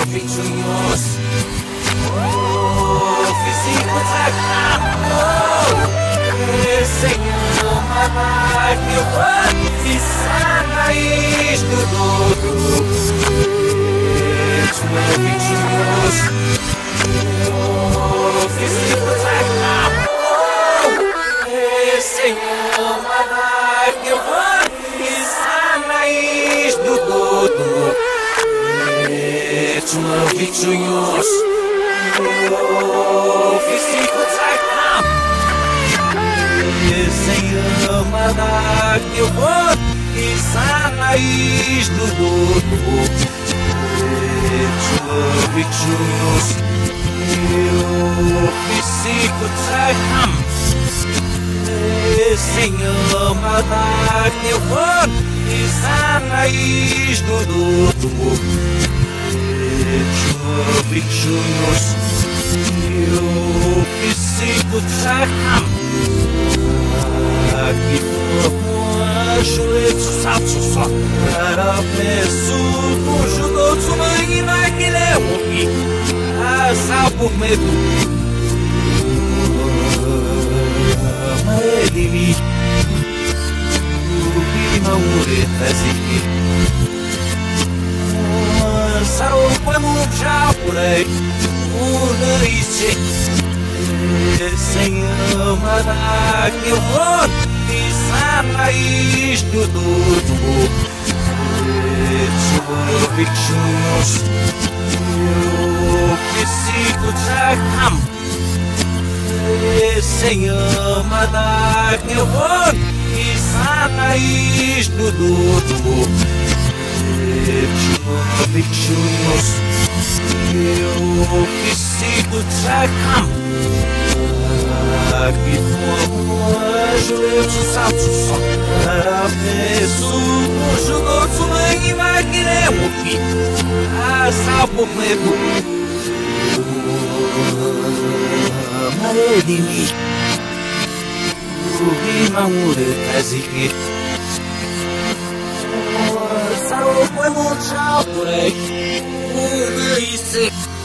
Victorious. Oh, físico Senhor, mamãe, meu pai, e sanais do todo. Victorious. Oh, físico Senhor, mamãe, meu pai, e sanais do todo. Victorious. Oh, físico Senhor, mandar que eu vou e sanais do todo. Victorious. Oh, físico Senhor, mandar que eu vou e sanais do todo. Victorious, eu físico aqui foi chuleto salto só para peço judô mãe naquele homem asa por medo ele me não assim sarou como já por aí o noite Senhor mandar que eu vou e sanais do todo Victorious eu preciso Senhor mandar que eu vou e sanais do todo Victorious, eu preciso aqui joelho salto só para peso judô mãe vai que é o que salvo medo de mim o rima assim sarou foi muito por aí